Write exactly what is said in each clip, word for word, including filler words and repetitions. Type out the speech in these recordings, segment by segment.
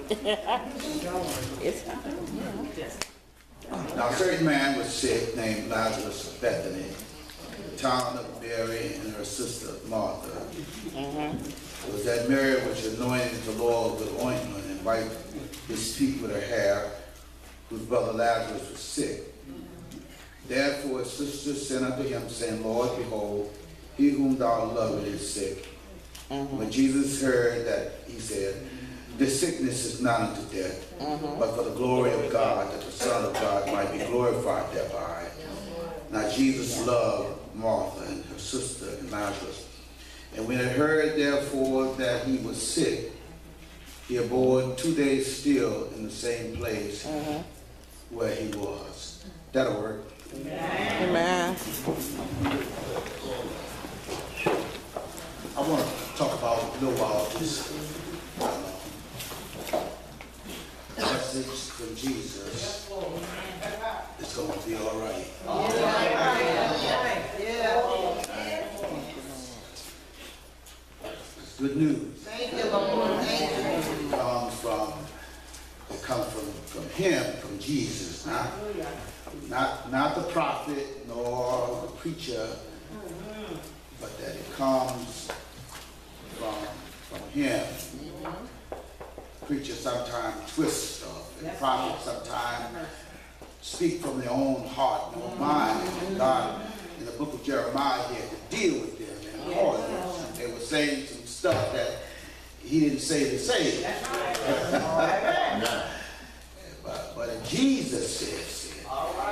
It's Now, a certain man was sick named Lazarus of Bethany, the town of Mary and her sister Martha. Mm-hmm. It was that Mary which anointed the Lord with ointment and wiped his feet with her hair, whose brother Lazarus was sick. Therefore his sister sent unto him, saying, Lord, behold, he whom thou lovest is sick. Mm-hmm. When Jesus heard that, he said, this sickness is not unto death, mm-hmm. but for the glory of God, that the Son of God might be glorified thereby. Now Jesus loved Martha and her sister and Lazarus. And when he heard therefore that he was sick, he abode two days still in the same place mm-hmm. where he was. That'll work. Amen. Amen. I want to talk about a little while this uh, message from Jesus. It's going to be all right. It's good news. Thank you, Lord. It comes from, it comes from, from him, from Jesus, not, not, not the prophet nor the preacher, but that it comes from, from him. Preachers sometimes twist stuff, and prophets sometimes speak from their own heart and own mind. And God, in the book of Jeremiah, he had to deal with them and call them. They were saying some stuff that he didn't say to say. but, but if Jesus says it,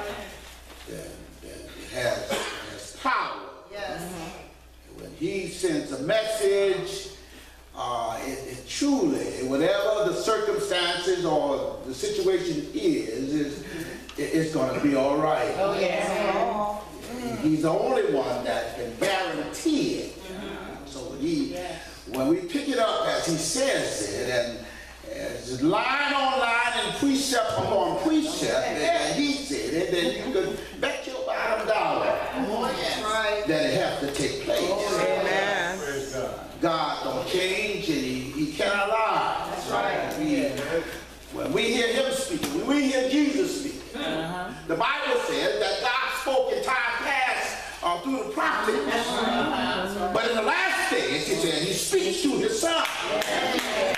then, then it has, it has power. Yes. When he sends a message, uh, it, it truly, whatever the circumstances or the situation is, is it, it's going to be all right. Oh, yeah. He's the only one that can guarantee it. Mm-hmm. So when, he, yeah. when we pick it up as he says it, and as line on line and precept upon precept, and he said it, then you can bet your bottom dollar oh, yes. that it has to take place. Oh, amen. God don't change, and he, he cannot lie. That's right. We, when we hear him speaking, when we hear Jesus speaking, uh-huh. the Bible says that God spoke in time past uh, through the prophets. Uh-huh. But in the last days, he said, he speaks through his Son. Yeah.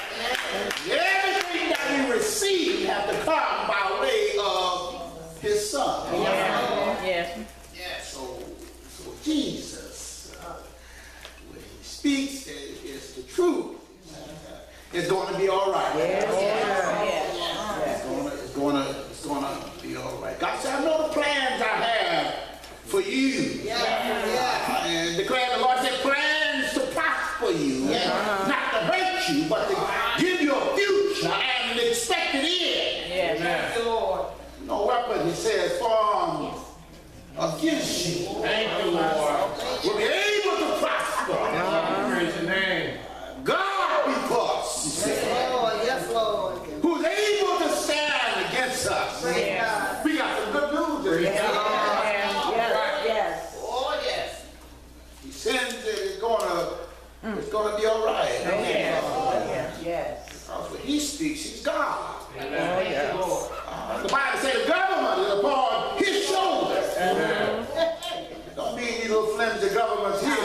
Everything that we receive has to come by way of his Son. Yeah. Yes. Yeah, so, so Jesus, uh, when he speaks, it, it's the truth. It's going to be all right. Yes. Yeah. Yeah. It's going to, it's going to, it's going to be all right. God said, I know the plans I have for you. Yeah. Yeah. And declare the Lord said, plans to prosper you, yeah. and not to hurt you, but to give you a future and an expected end. Yes. Thank you, Lord. No weapon, he says, formed against you. Thank you, Lord. Will be able to prosper. Uh-huh. Praise the name. God because, he said. Yes, Lord. Yes, Lord. Who's able to stand against us. Yes. We got some good news. Yes. Yes. Yes. Yes. Oh, yes. He sends it, it's gonna, mm. it's gonna be all right. Oh, yes. Oh, yes. Yes. Because when he speaks, he's God. Amen. Oh, yes. Uh, the Bible says the government is upon his shoulders. Amen. Don't be these little flimsy governments here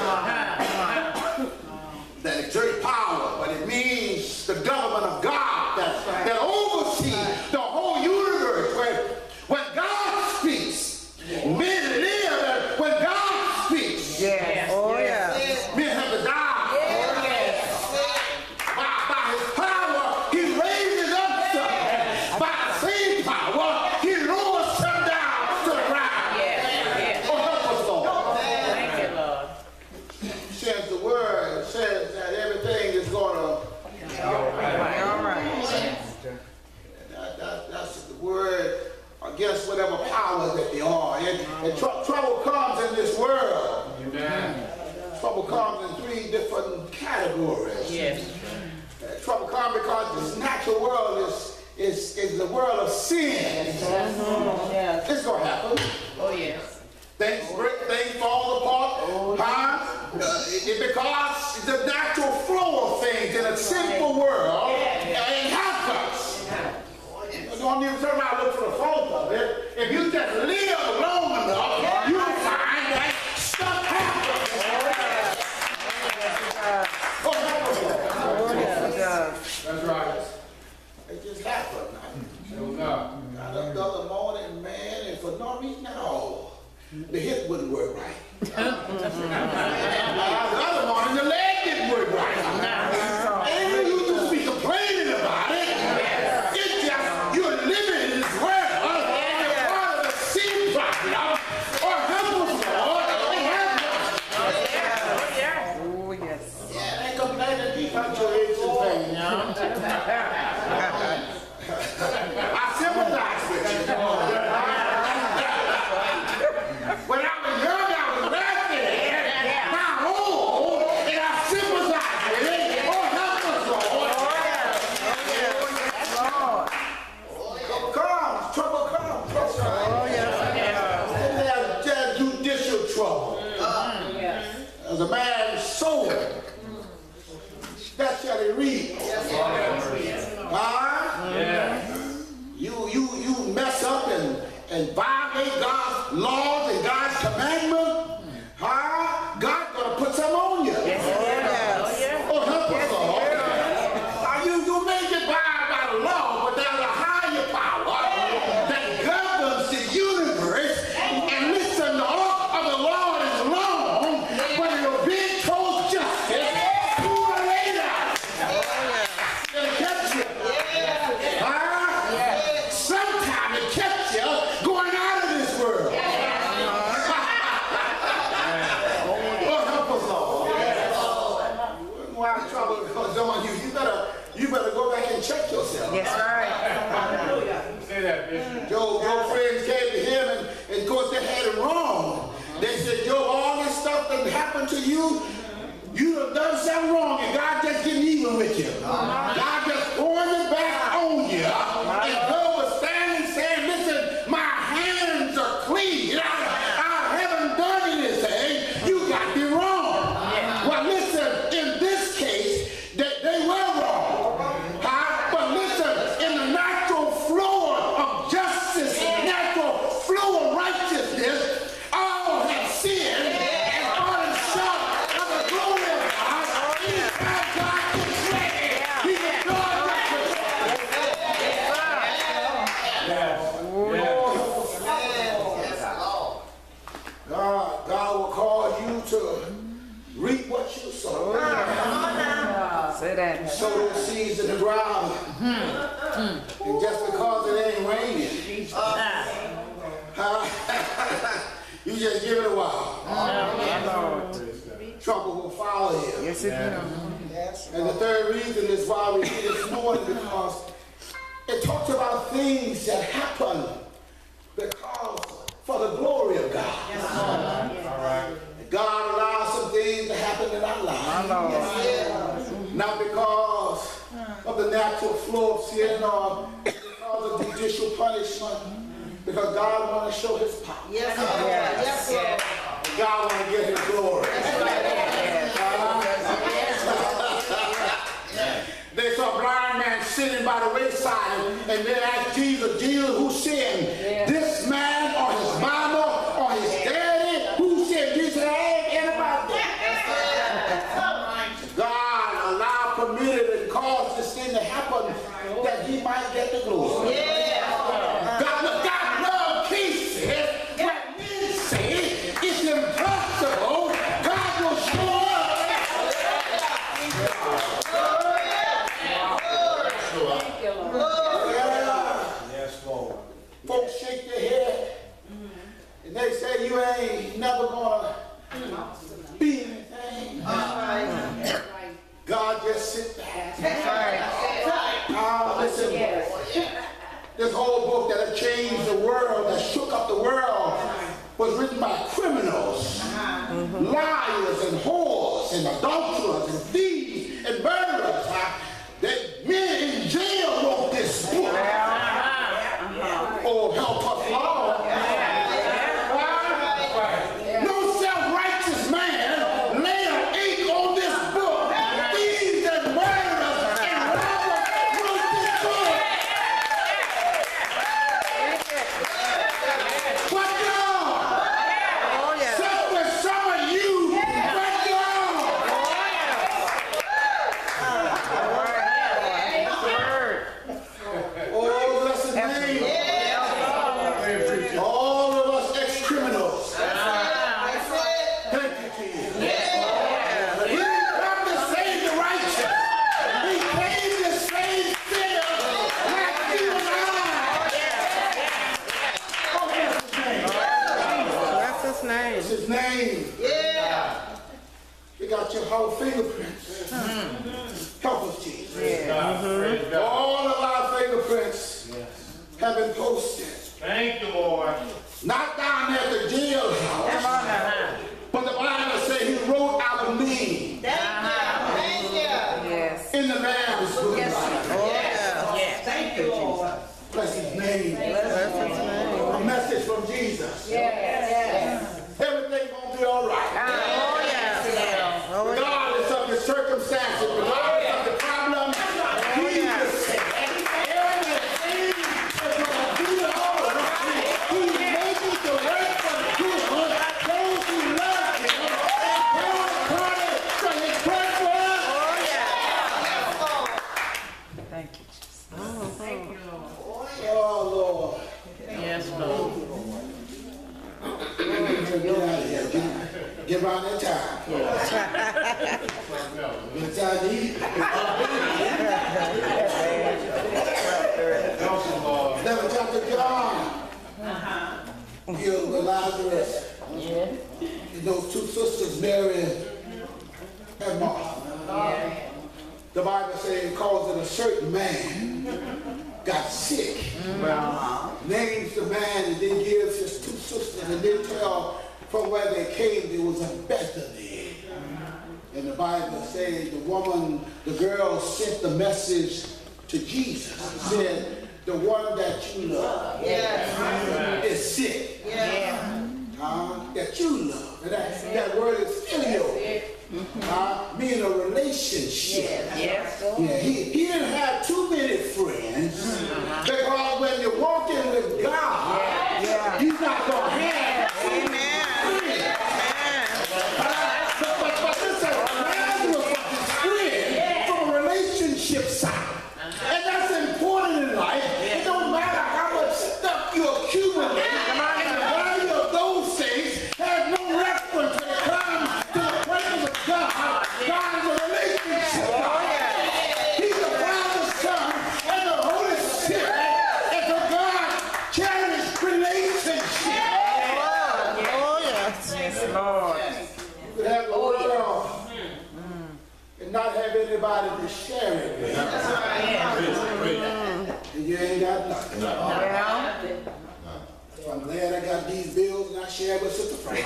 that exert power, but it means the government of God that, right. that oversees the whole universe. When, when God speaks, yeah. men live, and when God speaks, yes. Oh, yeah. men have to die. Yes. Oh, yes. By, by his power, he raises up some. By the same power, he lowers them down to the ground. Yes. Yes. Oh, help us, Lord. Thank you, Lord. Says the word, says that everything is going to be all right. All right. That, that, that's the word against whatever powers that they are. And, and tr trouble comes in this world. Amen. Trouble comes in three different categories. Yes. Uh, trouble comes because this natural world is is is the world of sin. Yes. Yes. It's going to happen. Oh yes. Things break, things fall apart. Oh, huh? Uh, it, it, because the natural flow of things in a simple world, yeah. it happens. don't even turn around and look for the fault of it. If you just live long enough, you'll find that stuff happens. Oh, yes. That's right. It just happened. Sure enough. Got up the other morning, man, and for no reason at all, the hip wouldn't work right. uh, the other morning, the leg didn't work right. And you just be complaining about it. It's just, you're living in this world. You're part of the sin problem. Or help us, Lord. Help us. Oh, yes. Yeah, they complaining deep out your aches and pain, you know? I sympathize with you. When I was young, I was laughing. Now I'm old, and I sympathize with it. Oh, help us, Lord. Trouble comes, trouble comes, trouble comes. Oh, yes. And there's, there's judicial trouble. As a man soweth, that shall he reap. Huh? Yeah. You, you, you mess up and, and violate God's laws and God's commandments. Huh? God's going to put some on you. Oh, help us, Lord. Uh, you, you may get by by the law, but there's a higher power that governs the universe. And listen, the ark of the Lord is long, but it will be told justice sooner or later. It'll catch you. Huh? Sometime it catch you going out of this world. Oh, help us, Lord. Why trouble comes on you, you better, you better go back and check yourself. Yes, right. Say that, Bishop. Joe, Joe friends came to him, and, and of course they had it wrong. They said, Joe, all this stuff that happened to you, you have done something wrong, and God just getting even with you. God just pouring it back on you. And Joe was standing saying, listen, my hands are clean. I, I haven't done anything. You got me wrong. Well, listen, in this case, they, they were wrong. Huh? But listen, in the natural flow of justice, and natural flow of righteousness, all have sinned and fallen short of the glory of God. Anytime God gets ready, He can do it. God, God will cause you to reap what you sow. Say that. Sow those seeds in the ground. And just because it ain't raining, uh, you just give it a while. Trouble will follow you. Yes, it will. And the third reason is why we're here this morning, because it talks about things that happen because for the glory of God. God allows some things to happen in our lives. Not because of the natural flow of sin or because of judicial punishment, because God wants to show His power. Yes, yes, yes. God wants to get His glory. They saw a blind man sitting by the wayside, and they asked Jesus, Jesus, who sinned? This man or his mama or his daddy? Who sinned? Jesus said, I ain't anybody. God allowed, permitted, and caused this thing to happen that He might get the glory. God, God loved cases where men say it's impossible. God will show up. Yes, Lord. Folks shake their head and they say you ain't never gonna be anything. God just sit back. Ah, listen, this whole book that had changed the world, that shook up the world, was written by criminals, liars and whores and adulterers and thieves and murderers. That men in jail wrote this book. Oh, help us, Lord. No self-righteous man lay an ink on this book. Thieves and murderers and robbers wrote this book. called fingerprints. Help us, Jesus. Praise God. Praise God. All of our fingerprints Yes. have been posted. Thank you, Lord. Not down at the jailhouse, Come on now. but the Bible says he wrote our name Thank you. Yes. in the Lamb's book. Yes. Oh, Yes. Yes. Thank you, Lord. bless his name. A message from Jesus. Yes. Everything gonna be all right. Oh, yes. Regardless of the circumstances, regardless of the problem, Jesus said everything is gonna be all right. He's making the work for the good. Those who love him, and according to his purpose. Oh, yeah. Thank you, Jesus. Thank you, Lord. Oh, Lord. Yes, Lord. Get out of here. Get, get around that time. Get time to eat. Help him, Lord. eleventh chapter John. Healed the Lazarus. And those two sisters, Mary and Martha. The Bible says because of a certain man got sick. Names the man and then gives his two sisters and then tell from where they came there was a Bethany. And the Bible says the woman, the girl sent the message to Jesus and said, the one that you love is sick. Uh, that you love. And that, that word is filial. Uh, meaning a relationship. Yes. Yeah, he, he didn't have too many friends because when you're walking with God, Yeah. he's not going to have Amen. friends. Amen. Uh, but, but, but listen, Lazarus was his friend from a relationship side. And that's important in life. It don't matter how much stuff you accumulate. And the value of those things has no reference when it comes to the presence of God. God is a relationship God. He's the Father, Son, and the Holy Spirit. It's a God cherished relationship. Oh, yes. Yes, Lord. You could have the world and not have anybody to share it with. And you ain't got nothing. Well, So I'm glad I got these bills and I share with Sister Frank.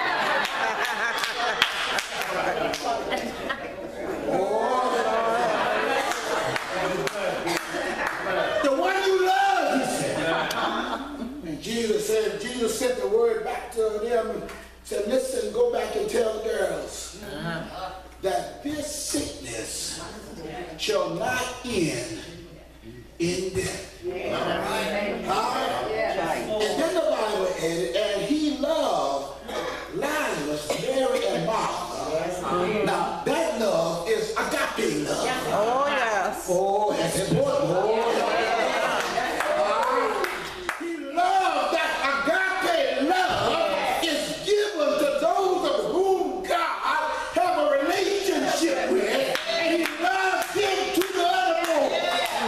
Oh, the one you love, he said. And Jesus said, Jesus sent the word back to them and said, listen, go back and tell the girls that this sickness shall not end in death. Huh? And then the Bible added, and he loved Lazarus, Mary, and Martha. Now, that love is agape love. oh, yes. Oh, that's important. Oh, uh, he loved that agape love is given to those of whom God have a relationship with, and he loves him to the uttermost.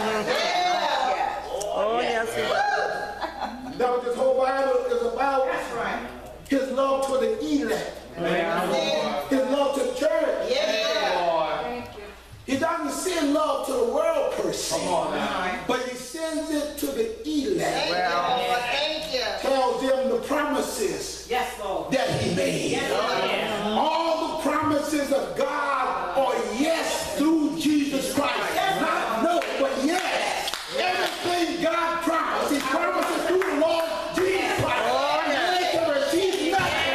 Oh, yes. That's what this whole Bible is about. That's right. His love to the elect. His love to the church. Yeah. He doesn't send love to the world per se. Come on now. But he sends it to the elect. Well, Thank you. Tells them the promises yes, Lord. that he made. Yes. All the promises of God are yes through Jesus Christ. Not no, but yes. Everything God promised, he promises through the Lord Jesus Christ. Oh, yes. They can receive nothing.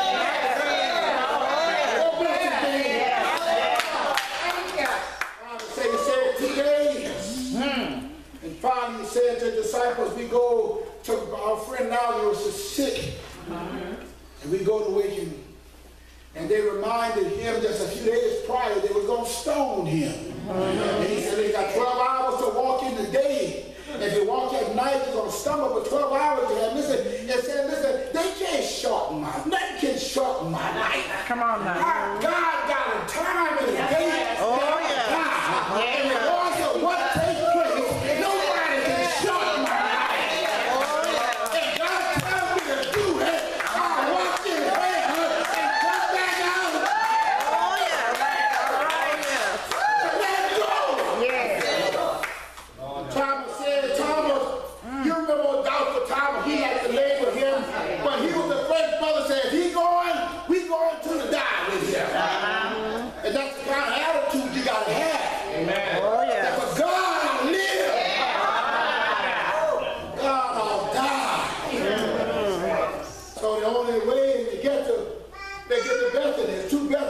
Oh, bless his name. Father say, he said today, and finally he said to the disciples, we go to our friend Lazarus is sick, and we go to wake him. And they reminded him just a few days prior they were going to stone him. And he said, they got twelve hours to walk in the day. If you walk at night, you're going to stumble, but twelve hours you have. Listen, it said, listen, they can't shorten my, nothing can shorten my life. Come on now. God, God got a time and a day. Oh, yeah. God. And regardless of what takes place, nobody can shorten my life. If God tells me to do it, I'll walk in hell and come back out. Oh, yes.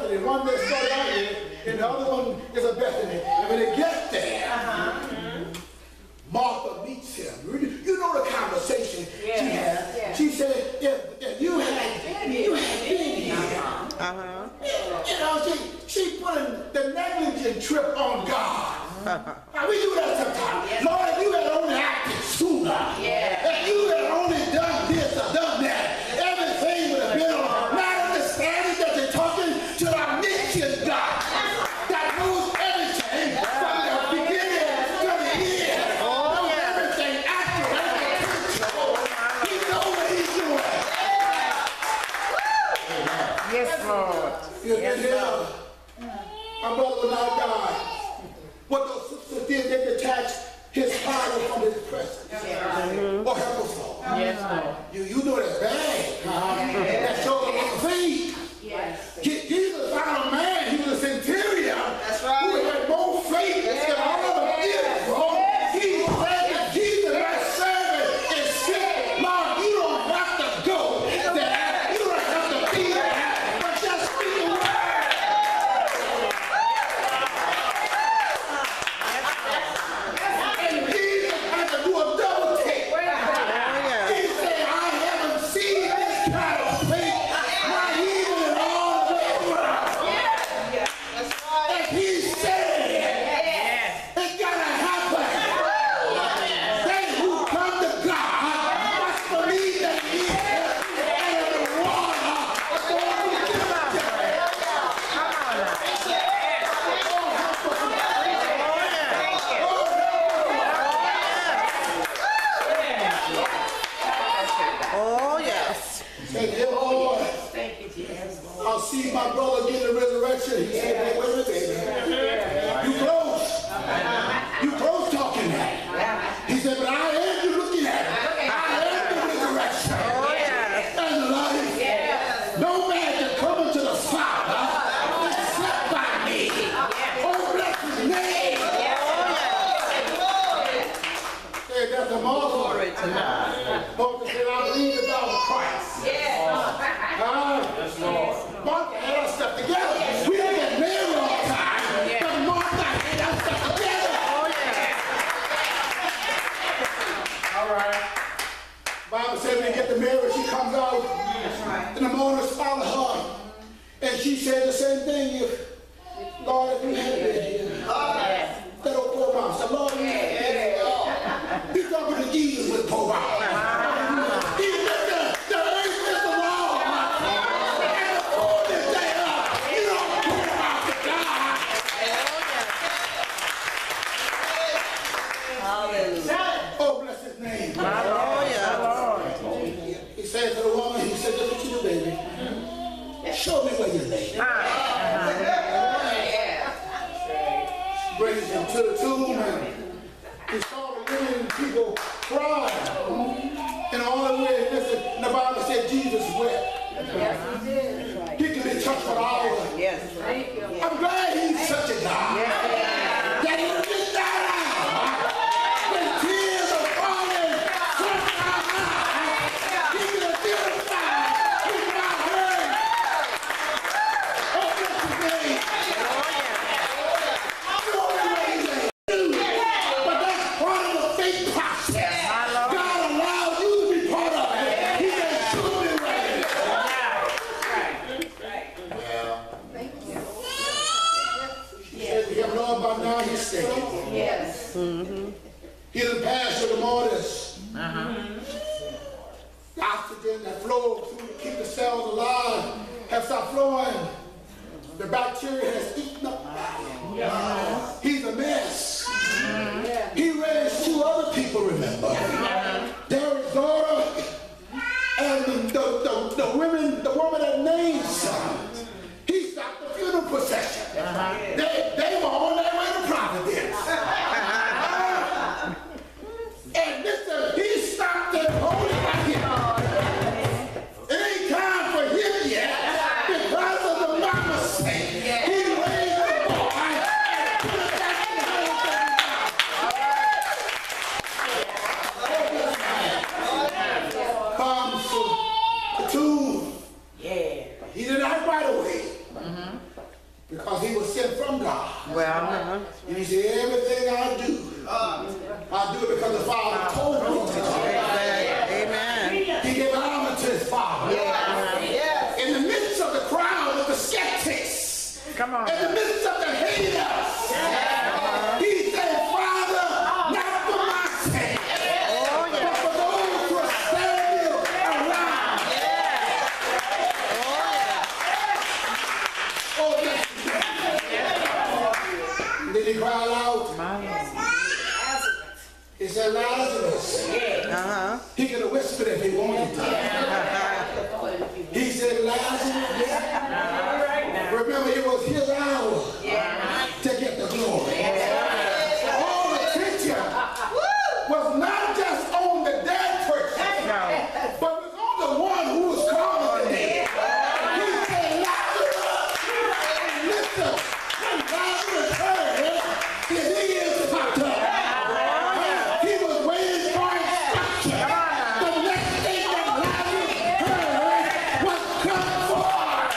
Bethany. One that started out here, and the other one is a Bethany. And when they get there, uh-huh. Martha meets him. You know the conversation yeah. she had. Yeah. She said, if, if you had you had been here, Uh-huh. you know, she she put the negligent trip on God. Now we do that sometimes. Yes. Lord, if you had only acted sooner, yeah. if you had only done this or done that, everything would have been on. Not understanding that you're talking to the omniscient God that knows everything from the beginning to the end. Oh, knows yeah. everything accurate. He knows what he's doing. Yes, Lord. Yes, Lord. My brother will not die. What those sisters did, they detached his father from his presence. Mm-hmm. Or help us all. Yes, Lord. You, you know that's bad. Uh-huh. Yes. That shows a faith. Yes. Jesus found a man, he was a centurion. That's right. Who had more faith yes. than all of Israel. Yes. He said that Jesus, my servant, is sick. Lord, you don't have to go there. You don't have to be there. But just speak the word. I'll see my brother get the resurrection. He said, hey, wait a minute, baby. You close. You close talking that. He said, but I am you looking at it. I am the resurrection. And the life. No man can come into the Father except by me. Oh, bless his name. Hey, that's a marvel. Martha said, I believe that thou art Christ. Yes, Lord. Martha had her stuff together. Yes. We don't get married all the time, yeah. but Martha had her stuff together. Oh, yeah. All right. Bible said when they get to marriage, she comes out, right. and the mourners follow her. And she said the same thing. If, Lord, if you had been here, that old poor mom said, Lord, if you had been here. He's talking to Jesus with poor mom. Oh, bless his name. Hallelujah. He said to the woman, he said, look at you, baby. Show me where you lay. She brings him to the tomb and he saw the women and people crying. And all the way, listen, the Bible said Jesus wept. Yes, he did. He can be touched with all. Yes. I'm glad he's such a God. Yes. That he just died. Yes. Mm-hmm. He done passed with the mortars. Uh-huh. The oxygen that flows through to keep the cells alive have stopped flowing. The bacteria has eaten up. Yeah. He's a mess. Mm-hmm. He raised two other people, remember? Yeah. Their daughter and the, the, the, the women, the woman that named son. He stopped the funeral procession. Uh-huh. They, they were on their way to Providence. And listen, he stopped them holding right here. It ain't time for him yet because of the because he was sent from God. Well, And he said, everything I do, I do it because the Father told me to do it. amen. He gave honor to his Father. Yes. In the midst of the crowd of the skeptics, Come on. in the midst of the haters, he said, Father, not for my sake, Oh, but yeah. for those who are standing around. Oh, yes. And then he cried out. He said, Lazarus. Uh-huh. He could have whispered if he wanted to. He said, Lazarus. Remember, it was his hour to get the glory. All attention was not just on the dead person, but was on the one who was calling the dead. He said, Lazarus. Listen, when Lazarus heard his ears popped up. He was waiting for instruction. The next thing that Lazarus heard was come forth.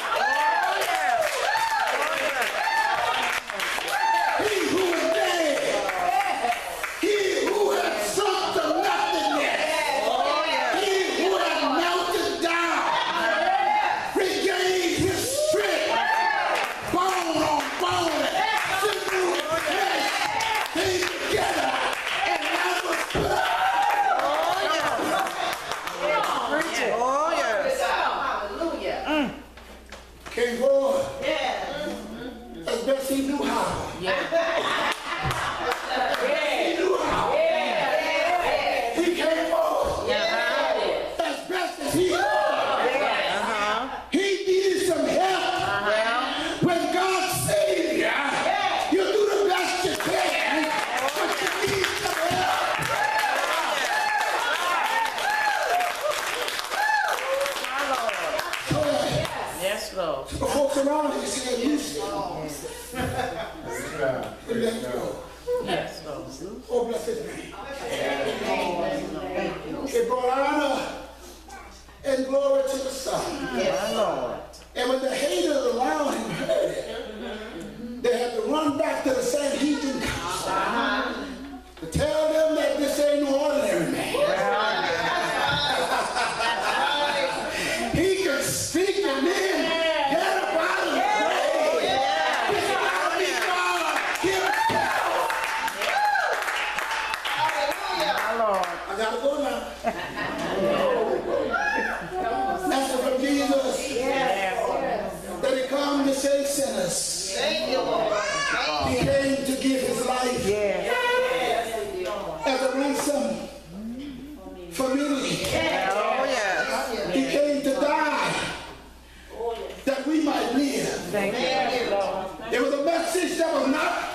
He who was dead, he who had sunk to nothingness, he who had melted down, regained his strength, bone on bone, sinew and flesh came together, and Lazarus Oh, yes. came forward as best he knew how. He knew how. He came forward as best as he could. He needed some help. When God saves you, you do the best you can, but you need some help. Yes, Lord. The folks around him said, Lucy, let go. Yes, Lord. Oh, bless his name. It brought honor and glory to the Son. My Lord. And when the haters around him heard it, they had to run back to the Sanhedrin council to tell them that this ain't no ordinary man. He can speak and then get up out of the grave. This is how he God himself. My Lord. I gotta go now. Message from Jesus that he come to save sinners. He came to give his life Yes. as a ransom for many. Oh, yes. He came to die that we might live. Thank you, Lord. It was a message that was not